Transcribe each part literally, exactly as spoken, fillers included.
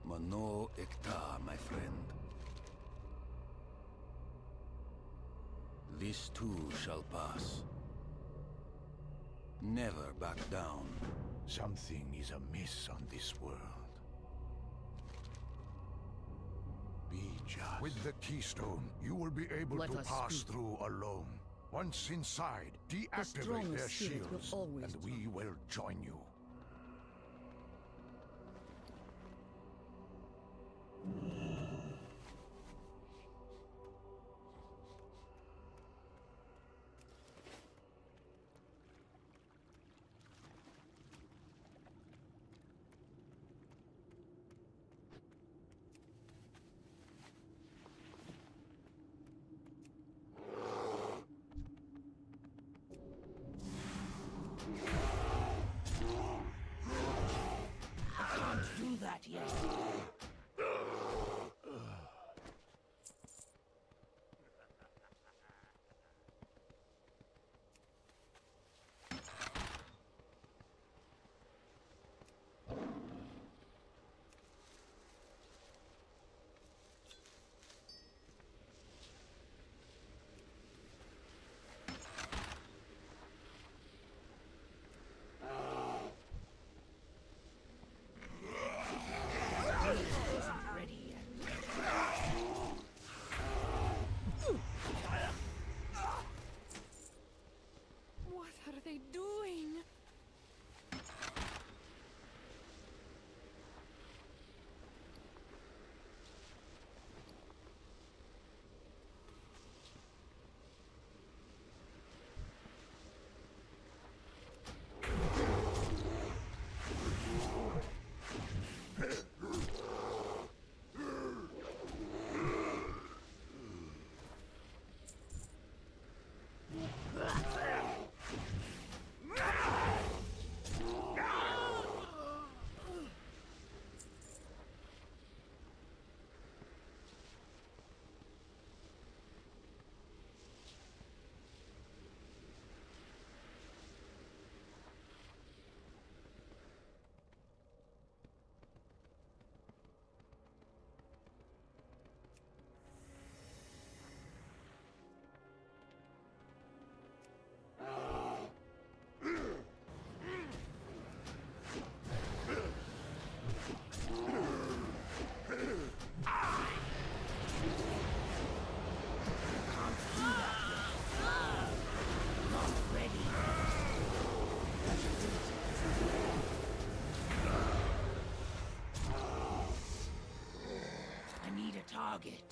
Mano Ekta, my friend. This too shall pass. Never back down. Something is amiss on this world. Be just. With the keystone, you will be able Let to us pass speak. through alone. Once inside, deactivate strongest their spirit will shields, always and we will join you. Do that yet. What are they doing? I need a target.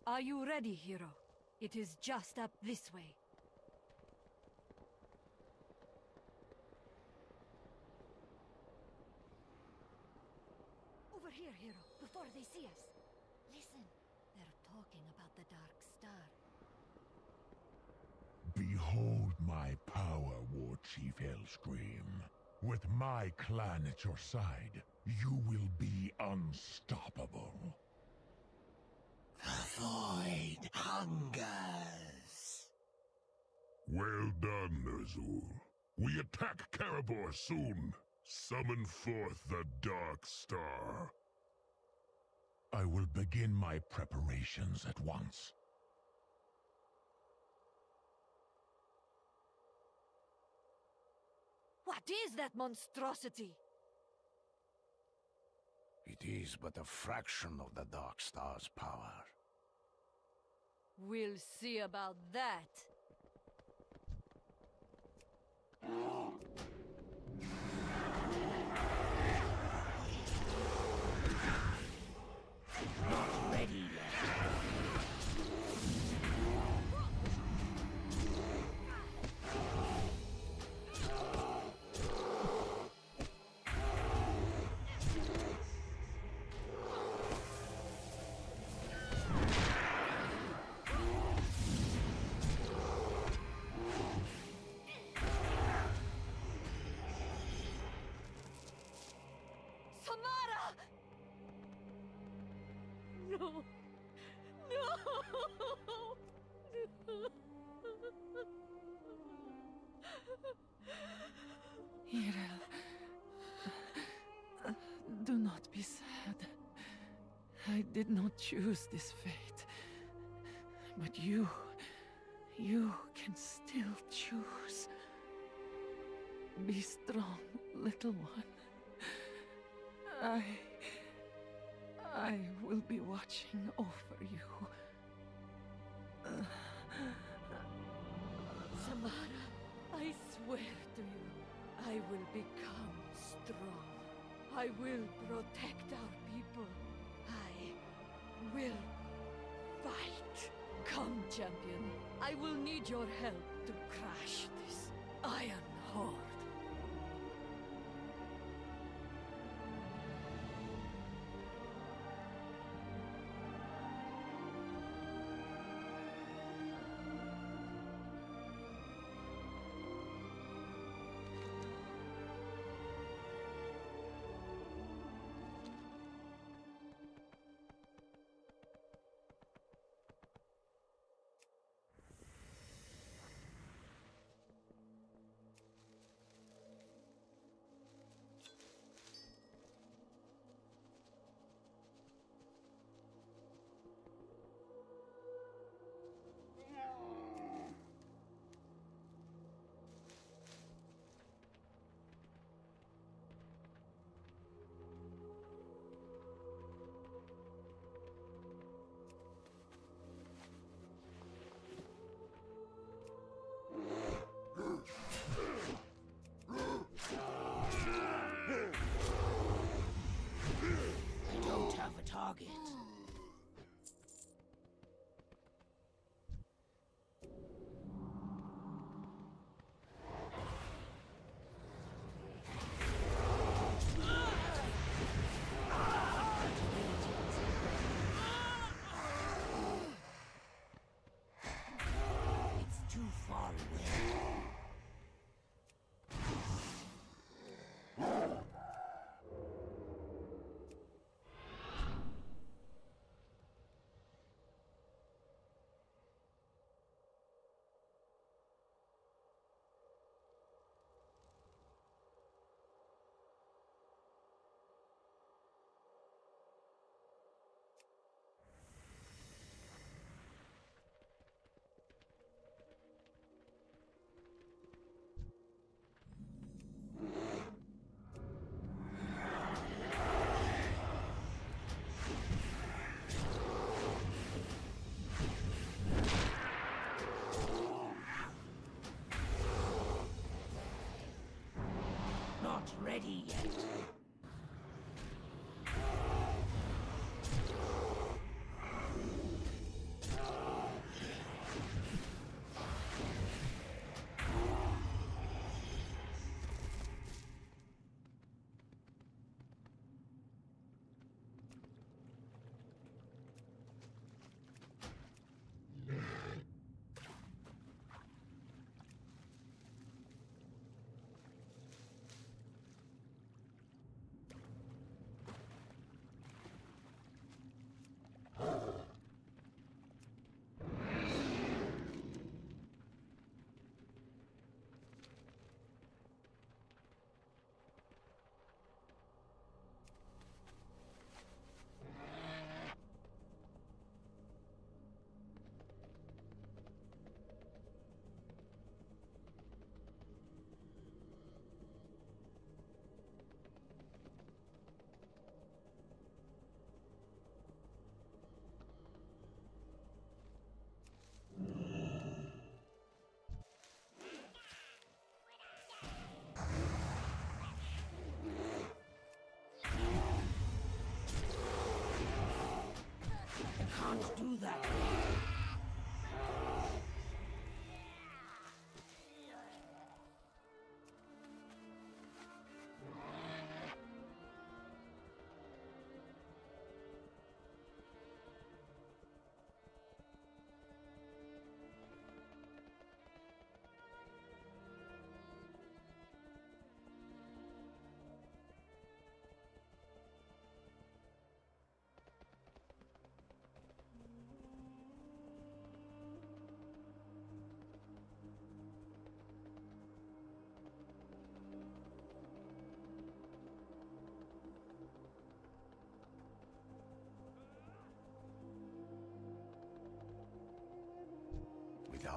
Are you ready, hero? It is just up this way. Over here, hero, before they see us. Listen, they're talking about the Dark Star. Behold my power, War Chief Hellscream. With my clan at your side, you will be unstoppable. The void hungers. Well done, Ner'zhul. We attack Karabor soon. Summon forth the Dark Star. I will begin my preparations at once. What is that monstrosity? It is but a fraction of the Dark Star's power. We'll see about that. Not ready yet. Samara! No! No! Irel, uh, do not be sad. I did not choose this fate. But you, you can still choose. Be strong, little one. I... I will be watching over you. Uh, Samara, I swear to you, I will become strong. I will protect our people. I will fight. Come, champion. I will need your help to crash this Iron Horde. I don't have a target. It's too far away. Not ready yet.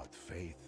without faith